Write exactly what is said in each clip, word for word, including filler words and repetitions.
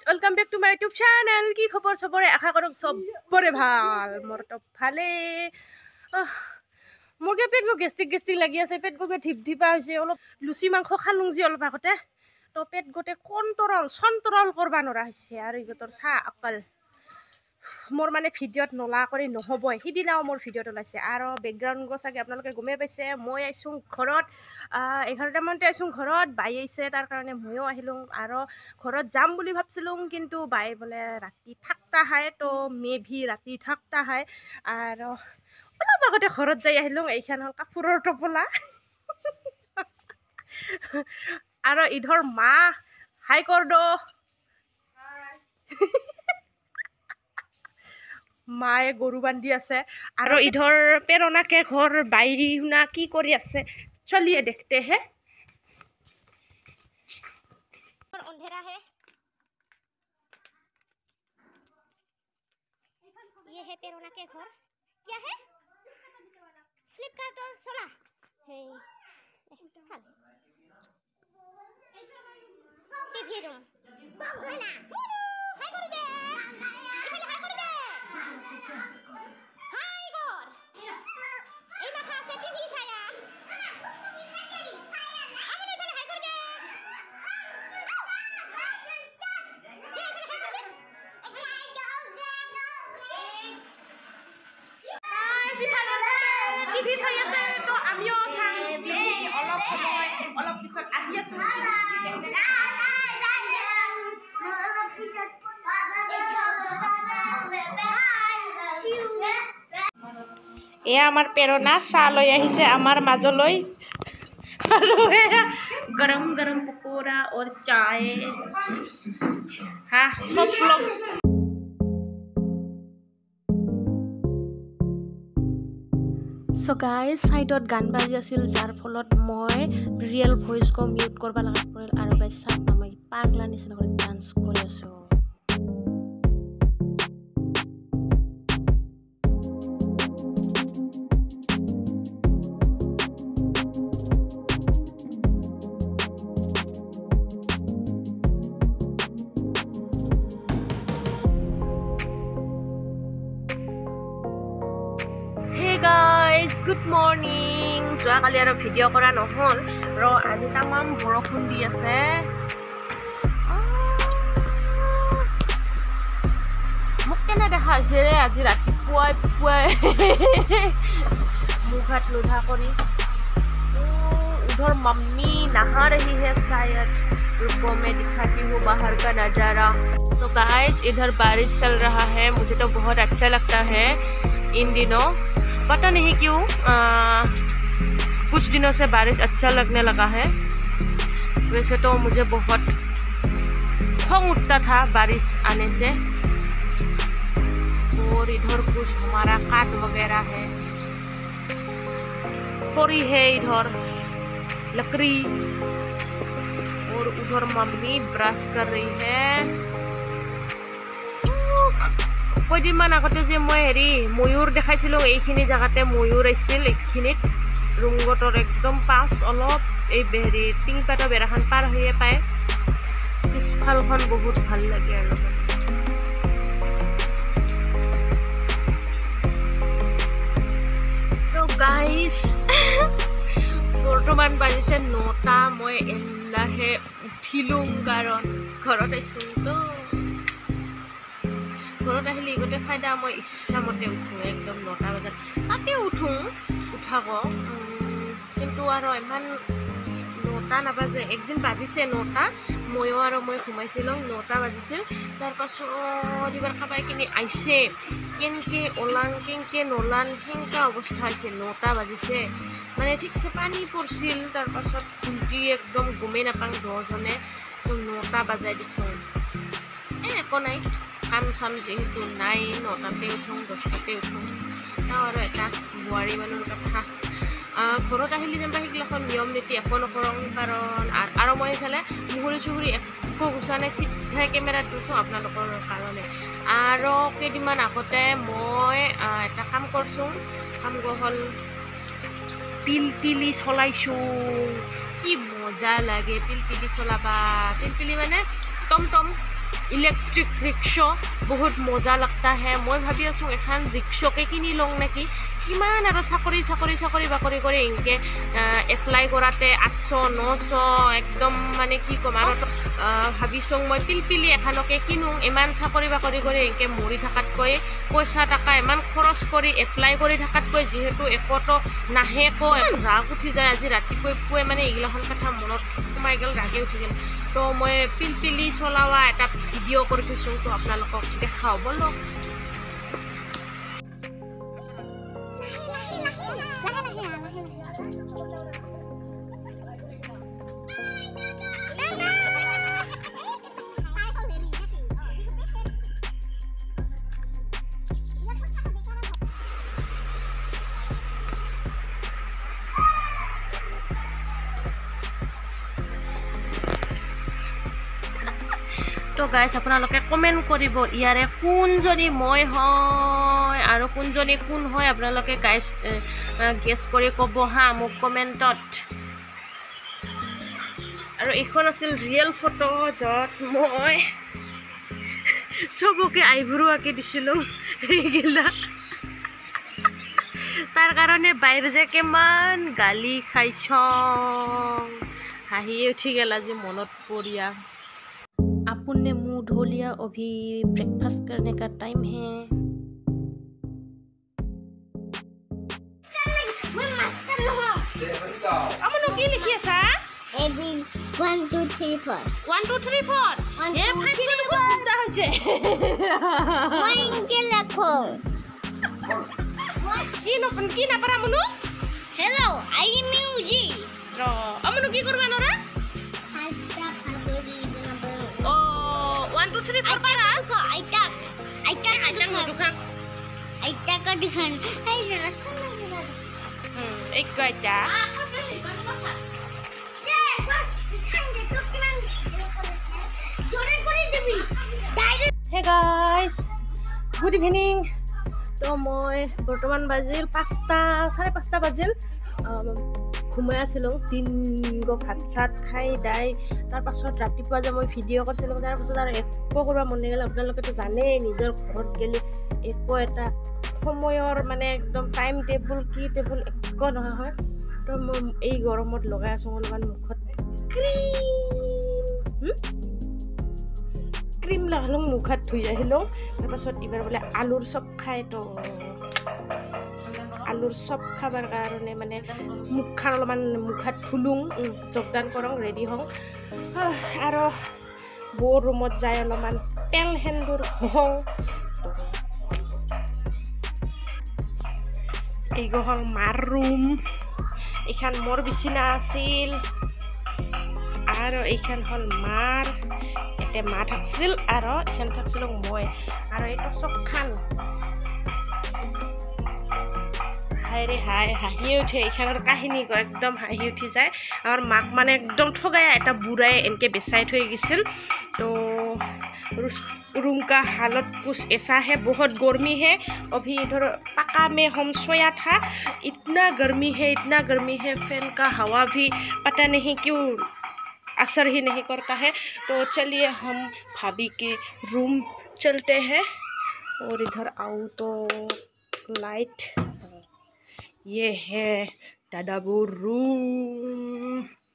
Welcome back to my YouTube channel. কি খবৰ সবৰে আশা কৰক সবৰে ভাল মোৰ তো ভালে মুৰ্গে পেট গো গেষ্টিক গেষ্টিক লাগি আছে পেট গো ধিপ ধিপা হৈছে অলপ লুচি মাংস খালুং জি অলপ আগতে তো পেট গোটে কন্ট্ৰল সন্ট্ৰল কৰবা নৰা হৈছে আৰু ইগতৰ চা অকল মোৰ মানে ভিডিঅ'ত নলা কৰি নহবই সিদিনাও মোৰ ভিডিঅ'ত ওলাইছে আৰু বেকগ্ৰাউণ্ড গো চাগে আপোনালোকে গমেই পাইছে মই আইছোঁ ঘৰত এঘাৰটা মানতে আইছোঁ ঘৰত বাই আহিছে তাৰ কাৰণে ময়ো আহিলোঁ আৰু ঘৰত যাম বুলি ভাবছিলোঁ কিন্তু বাই বোলে ৰাতি থাকতা হয় তো মে ভি ৰাতি থাকতা হয় আৰু অলপ আগতে ঘৰত যাই আহিলোঁ এইখন হ'ল কাপোৰৰ টপলা আৰু ইধৰ মা হাই কৰদ মায়ে গৰু বান্ধি আছে আৰু ইধৰ পেৰণাকে ঘৰ বাই শুনা কি কৰি আছে চলিয়ে দেখতে হে अंधेरा है ये है पेरोना के घर क्या है फ्लिपकार्ट और सोला है टीवी रूम बंगला हाय कर दे इबले हाय कर दे हाय कर ए माखा से टीवी छाया আমনে ইবলে হাই कर दे টিভি চাই আছে তো আমিও চাম টিভি অলপ সময় অলপ পিছত আহি আছো এয়া আমাৰ পেৰণা চাহ লৈ আহিছে আমাৰ মাজলৈ আৰু গৰম গৰম পকোৰা और चाय हाँ सब लोग सो गाइस साइडत गान बाजी আছিল যাৰ ফলত মই ৰিয়েল ভয়েস কো মিউট কৰবা লাগা পৰিল আৰু গাইস চাপ মই পাগলা নিচিনা কৰি ডান্স কৰি আছো guys good morning যোৱা কালি আৰু ভিডিঅ' কৰা নহল ৰ আজি তামাম বৰষুণ দি আছে মোক কেনে দেখা হৈছে আজি ৰাতিপুৱাই পুৱাই মুখ হাত লোধা কৰি उधर मम्मी नहा रही है शायद रुको मैं दिखाती हूँ बाहर का नज़ारा तो गाइस इधर बारिश चल रहा है मुझे तो बहुत अच्छा लगता है इन दिनों पता नहीं क्यों आ, कुछ दिनों से बारिश अच्छा लगने लगा है वैसे तो मुझे बहुत खौफ उठता था बारिश आने से और इधर कुछ हमारा काट वगैरह है फोरी है इधर लकड़ी और उधर मम्मी ब्रश कर रही है কয়দিনমান আগতে যে মই হেৰি ময়ূৰ দেখাইছিলোঁ এইখিনি জেগাতে ময়ূৰ আহিছিল এইখিনিত ৰুংগটৰ একদম পাছ অলপ এই হেৰি টিংপাতৰ বেৰাখন পাৰ হৈয়ে পায় পিছফালখন বহুত ভাল লাগে আৰু তো গাইজ বৰ্তমান বাজিছে নটা মই এলাহে উঠিলোঁ কাৰণ ঘৰত আহিছোঁ তো ঘৰত আহিলে গোটে ফাইদা মই ইচ্ছামতে উঠোঁ একদম নটা বজাত তাতে উঠোঁ উঠাব কিন্তু আৰু ইমান নটা নাবাজে একদিন বাজিছে নটা ময়ো আৰু মই সোমাইছিলোঁ নটা বাজিছিল তাৰপাছত এবাৰ খাবাই কিনি আহিছে কেনেকৈ ওলাং কেনেকৈ নলান সেনেকুৱা অৱস্থা হৈছে নটা বাজিছে মানে ঠিকছে পানী পৰিছিল তাৰপাছত ঘুমটি একদম গমেই নাপাওঁ দহজনে নটা বাজাই দিছোঁ এই একো নাই কাম চাম যিহেতু নাই নটাতে উঠোঁ দহটাতে উঠোঁ চাওঁ আৰু এটা বোৱাৰী মানুহৰ কথা ঘৰত আহিলে যেনিবা সেইগিলাখন নিয়ম নীতি একো নকৰোঁ কাৰণ আৰু মই এইফালে মুহুৰি চুহুৰি একো গুচা নাই চিধাই কেমেৰাত দিছোঁ আপোনালোকৰ কাৰণে আৰু কেইদিনমান আগতে মই এটা কাম কৰিছোঁ কাম হ'ল পিলপিলি চলাইছোঁ কি মজা লাগে পিলপিলি চলাবা পিলপিলি মানে টমটম ইলেক্ট্ৰিক ৰিক্সা বহুত মজা লাগতা হে মই ভাবি আছোঁ এখন ৰিক্সাকে কিনি লওঁ নেকি কিমান আৰু চাকৰি চাকৰি চাকৰি বাকৰি কৰি এনেকৈ এপ্লাই কৰাতে আঠশ নশ একদম মানে কি ক'ম আৰু ভাবিছোঁ মই পিলপিলি এখনকে কিনো ইমান চাকৰি বাকৰি কৰি এনেকৈ মৰি থকাতকৈ পইচা টকা ইমান খৰচ কৰি এপ্লাই কৰি থকাতকৈ যিহেতু একোতো নাহে ক ৰাগ উঠি যায় আজি ৰাতিপুৱাই পুৱাই মানে এইগিলাখন কথা মনত সোমাই গ'ল ৰাগে উঠি গ'ল তো মই পিলপিলি চলাৱা এটা ভিডিঅ' কৰি থৈছোঁ তো আপোনালোকক দেখাওঁ বলক তো গাইজ আপোনালোকে কমেণ্ট কৰিব ইয়াৰে কোনজনী মই হয় আৰু কোনজনী কোন হয় আপোনালোকে গাইজ গেছ কৰি ক'ব হা মোক কমেণ্টত আৰু এইখন আছিল ৰিয়েল ফটো য'ত মই চবকে আইব্ৰু আঁকি দিছিলোঁ এইগিলা তাৰ কাৰণে বাহিৰ যে কিমান গালি খাইছ হাঁহিয়ে উঠি গ'ল আজি মনত পৰিয়া अपुन ने मुंह धो लिया अभी ब्रेकफास्ट करने का टाइम है अमनो की लिखी है सा A B one two three four one two three four ये फाइव को बुंदा होछे मैं इनके लिखो की न की ना पर अमनो Hello I am Yuji रो अमनो की करबा नरा one two three four para Aita Aita Aita mo dukan Aita ka dukan Hai jara sana jara hmm ek ko Aita Hey guys good evening to moi বৰ্তমান বাজিল পাঁচটা চাৰে পাঁচটা বাজিল ঘুমাই আছিলোঁ দিন গো ভাত চাত খাই দাই তাৰপাছত ৰাতিপুৱা যে মই ভিডিঅ' কৰিছিলোঁ তাৰপাছত আৰু একো কৰিব মন নগ'ল আপোনালোকেতো জানেই নিজৰ ঘৰত গ'লে একো এটা সময়ৰ মানে একদম টাইম টেবুল কি টেবুল একো নহয় হয় তো মই এই গৰমত লগাই আছোঁ অলপমান মুখত ক্ৰীম ক্ৰীম লগালোঁ মুখত ধুই আহিলোঁ তাৰপাছত এইবাৰ বোলে আলুৰ চপ খাই তো আলুৰ চপ খাবৰ কাৰণে মানে মুখখন অলপমান মুখত ধুলুং যোগদান কৰং ৰেডি হওঁ আৰু বৌ ৰুমত যাই অলপমান তেল সেন্দুৰ হওঁ এইগো হ'ল মাৰ ৰুম এইখন মোৰ বিচনা আছিল আৰু এইখন হ'ল মাৰ ইয়াতে মা থাকিছিল আৰু এইখন থাকিছিলোঁ মই আৰু এইটো চবখান হাইৰে হাই হাঁহি উঠে এইখানৰ কাহিনী একদম হাঁহি উঠি যায় আমাৰ মাক মানে একদম ঠগাই এটা বুঢ়াই এনেকৈ বেচাই থৈ গৈছিল তো रूम का हालत कुछ ऐसा है बहुत गर्मी है अभी इधर पक्का में हम सोया था इतना गर्मी है इतना गर्मी है फैन का हवा भी पता नहीं क्यों असर ही नहीं करता है तो चलिए हम भाभी के रूम चलते हैं और इधर आओ तो लाइट ये है दादाबू रूम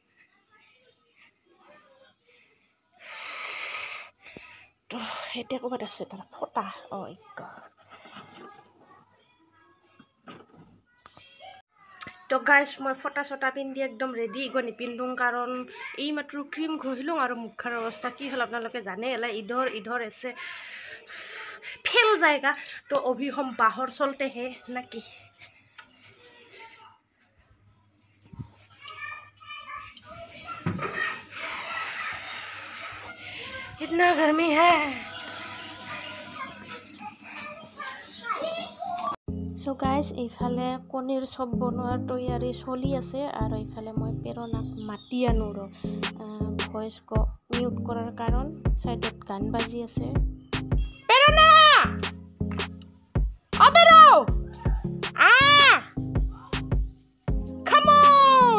तो এতিয়া ক'বাত আছে তাৰ ফটা অ তো গাইজ মই ফটা চটা পিন্ধি একদম ৰেডি ইগো নিপিন্ধোঁ কাৰণ এই মাত্ৰ ক্ৰীম ঘঁহিলোঁ আৰু মুখৰ অৱস্থা কি হ'ল আপোনালোকে জানে এলা ইধৰ ইধৰ আছে ফেল जाएगा तो अभी हम बाहर चलते हैं ना कि इतना गर्मी है सो गाइज এইফালে কণীৰ চব বনোৱাৰ তৈয়াৰী চলি আছে আৰু এইফালে মই পেৰণাক মাতি আনো ৰ ভইচ ক মিউট কৰাৰ কাৰণ সাইডত গান বাজি আছে পেৰণা অ পেৰো আ কাম অন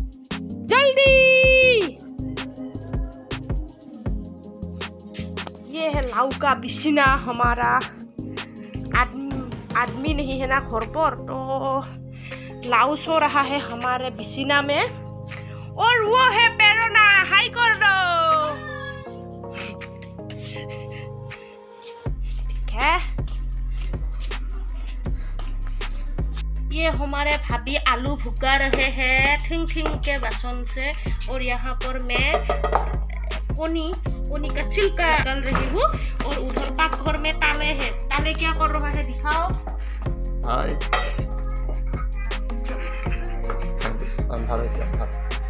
জলদি ये है लाऊ का बिसीना हमारा आदमी आदमी नहीं है ना घर पर, तो लाऊ सो रहा है हमारे बिसीना में। और वो है पेरोना, हाई कर दो। ठीक है, ये हमारे भाभी आलू भुगा रहे हैं ठिंग ठिंग के बासन से, और यहाँ पर मैं कोनी कोनी का छिलका डाल रही हूँ, और उधर पाक घर में ताले है। ताले क्या कर रहा है दिखाओ। हाय अंधार है अंधार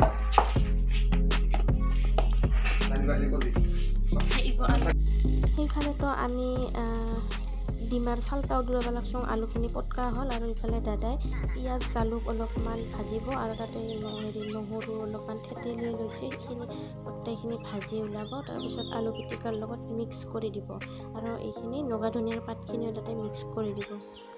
সেইফালে তো আমি ডিমাৰ চালটা উদুৰাব লাগছোঁ। আলুখিনি পটকা হ'ল, আৰু ইফালে দাদাই পিঁয়াজ জালুক অলপমান ভাজিব, আৰু তাতে হেৰি নহৰু অলপমান থেতেলি লৈছে, সেইখিনি গোটেইখিনি ভাজি ওলাব। তাৰপিছত আলু পিটিকাৰ লগত মিক্স কৰি দিব, আৰু এইখিনি নগা ধনিয়াৰ পাতখিনিও তাতে মিক্স কৰি দিব।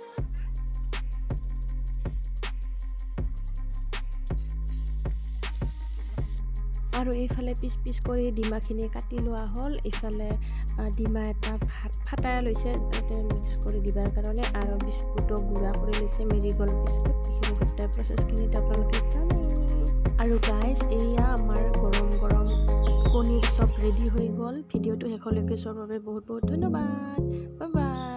আৰু এইফালে পিচ পিচ কৰি ডিমাখিনি কাটি লোৱা হ'ল। এইফালে ডিমা এটা ভাত ফাটাই লৈছে তাতে মিক্স কৰি দিবৰ কাৰণে, আৰু বিস্কুটো গুড়া কৰি লৈছে, মেৰিগ'ল্ড বিস্কুট। এইখিনি গোটেই প্ৰচেছখিনিত আপোনালোকে জানে। আৰু গাইজ, এয়া আমাৰ গৰম গৰম কণীৰ চব ৰেডি হৈ গ'ল। ভিডিঅ'টো শেষলৈকে চোৱাৰ বাবে বহুত বহুত ধন্যবাদ। Bye bye.